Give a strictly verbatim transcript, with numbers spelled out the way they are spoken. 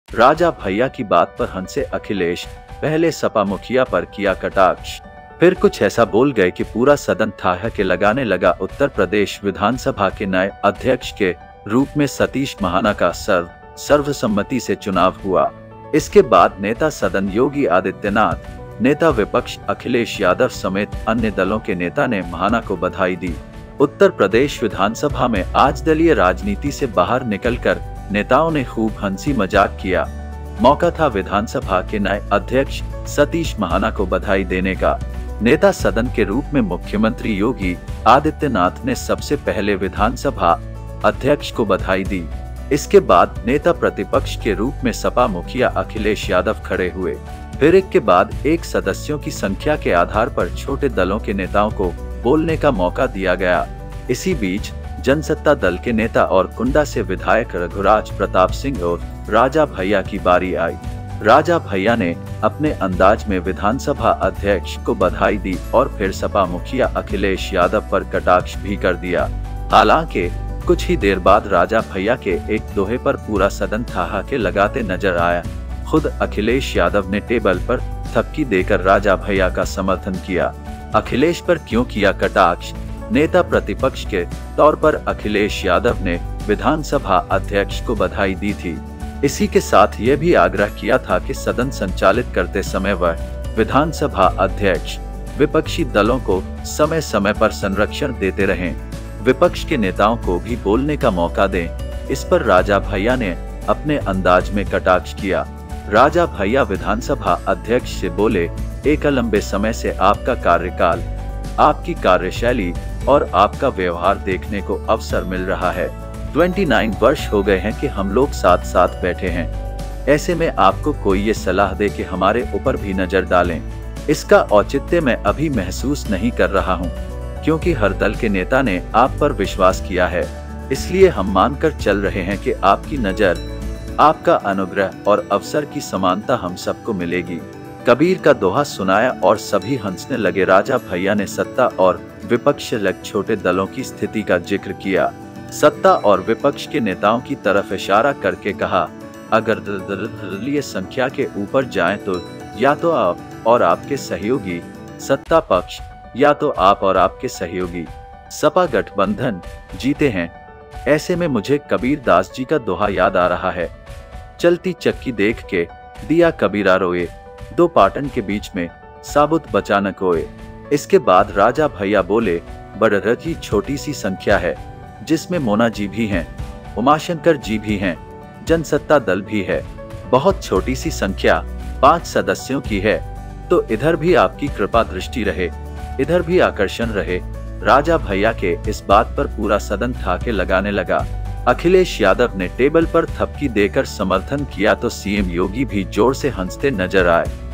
राजा भैया की बात पर हंसे अखिलेश। पहले सपा मुखिया पर किया कटाक्ष, फिर कुछ ऐसा बोल गए कि पूरा सदन ठहाके लगाने लगा। उत्तर प्रदेश विधानसभा के नए अध्यक्ष के रूप में सतीश महाना का सर्व सर्वसम्मति से चुनाव हुआ। इसके बाद नेता सदन योगी आदित्यनाथ, नेता विपक्ष अखिलेश यादव समेत अन्य दलों के नेता ने महाना को बधाई दी। उत्तर प्रदेश विधानसभा में आज दलीय राजनीति से बाहर निकलकर नेताओं ने खूब हंसी मजाक किया। मौका था विधानसभा के नए अध्यक्ष सतीश महाना को बधाई देने का। नेता सदन के रूप में मुख्यमंत्री योगी आदित्यनाथ ने सबसे पहले विधानसभा अध्यक्ष को बधाई दी। इसके बाद नेता प्रतिपक्ष के रूप में सपा मुखिया अखिलेश यादव खड़े हुए। फिर एक के बाद एक सदस्यों की संख्या के आधार पर छोटे दलों के नेताओं को बोलने का मौका दिया गया। इसी बीच जनसत्ता दल के नेता और कुंडा से विधायक रघुराज प्रताप सिंह और राजा भैया की बारी आई। राजा भैया ने अपने अंदाज में विधानसभा अध्यक्ष को बधाई दी और फिर सपा मुखिया अखिलेश यादव पर कटाक्ष भी कर दिया। हालांकि कुछ ही देर बाद राजा भैया के एक दोहे पर पूरा सदन ठहाके लगाते नजर आया। खुद अखिलेश यादव ने टेबल पर थपकी देकर राजा भैया का समर्थन किया। अखिलेश पर क्यों किया कटाक्ष? नेता प्रतिपक्ष के तौर पर अखिलेश यादव ने विधानसभा अध्यक्ष को बधाई दी थी। इसी के साथ ये भी आग्रह किया था कि सदन संचालित करते समय वह विधानसभा अध्यक्ष विपक्षी दलों को समय समय पर संरक्षण देते रहें, विपक्ष के नेताओं को भी बोलने का मौका दें। इस पर राजा भैया ने अपने अंदाज में कटाक्ष किया। राजा भैया विधानसभा अध्यक्ष से बोले, एक लंबे समय से आपका कार्यकाल, आपकी कार्यशैली और आपका व्यवहार देखने को अवसर मिल रहा है। उनतीस वर्ष हो गए हैं कि हम लोग साथ साथ बैठे हैं। ऐसे में आपको कोई ये सलाह दे कि हमारे ऊपर भी नजर डालें, इसका औचित्य मैं अभी महसूस नहीं कर रहा हूं, क्योंकि हर दल के नेता ने आप पर विश्वास किया है। इसलिए हम मानकर चल रहे हैं कि आपकी नजर, आपका अनुग्रह और अवसर की समानता हम सबको मिलेगी। कबीर का दोहा सुनाया और सभी हंसने लगे। राजा भैया ने सत्ता और विपक्ष लग छोटे दलों की स्थिति का जिक्र किया। सत्ता और विपक्ष के नेताओं की तरफ इशारा करके कहा, अगर दलीय संख्या के ऊपर जाएं तो या तो आप और आपके सहयोगी सत्ता पक्ष, या तो आप और आपके सहयोगी सपा गठबंधन जीते हैं। ऐसे में मुझे कबीर दास जी का दोहा याद आ रहा है, चलती चक्की देख के दिया कबीरा रोए, दो पाटन के बीच में साबुत बचा न कोए। इसके बाद राजा भैया बोले, बड़रथी छोटी सी संख्या है, जिसमें मोना जी भी हैं, उमाशंकर जी भी हैं, जनसत्ता दल भी है। बहुत छोटी सी संख्या पांच सदस्यों की है, तो इधर भी आपकी कृपा दृष्टि रहे, इधर भी आकर्षण रहे। राजा भैया के इस बात पर पूरा सदन ठहाके लगाने लगा। अखिलेश यादव ने टेबल पर थपकी देकर समर्थन किया तो सीएम योगी भी जोर से हंसते नजर आए।